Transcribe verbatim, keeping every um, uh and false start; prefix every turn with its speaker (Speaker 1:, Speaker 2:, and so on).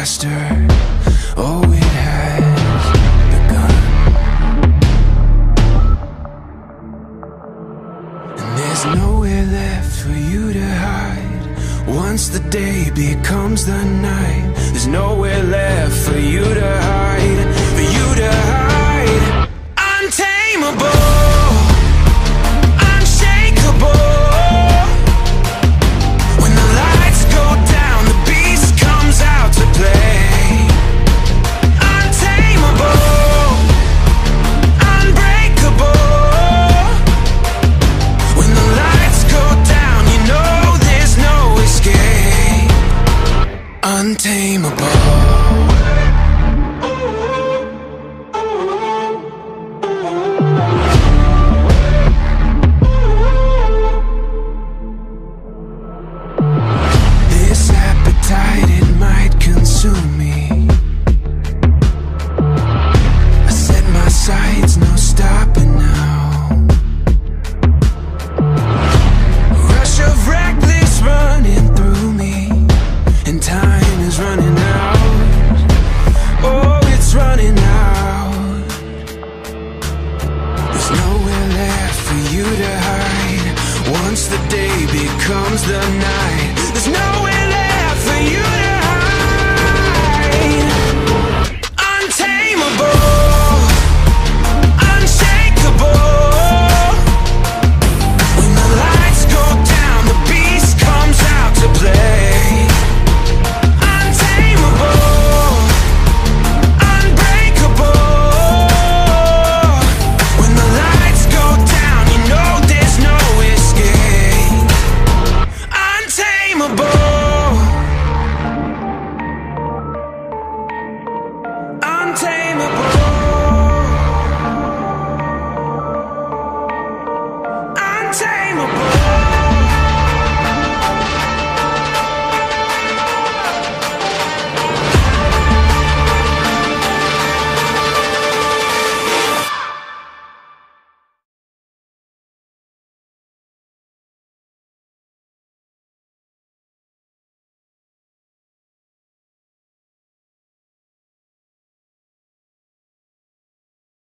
Speaker 1: disaster. Oh, it has begun. And there's nowhere left for you to hide. Once the day becomes the night, there's nowhere left for you to hide, for you to hide. Untamable, unshakable. When the lights go down, the beast comes out to play. Untamable, unbreakable. When the lights go down, you know there's no escape. Untamable.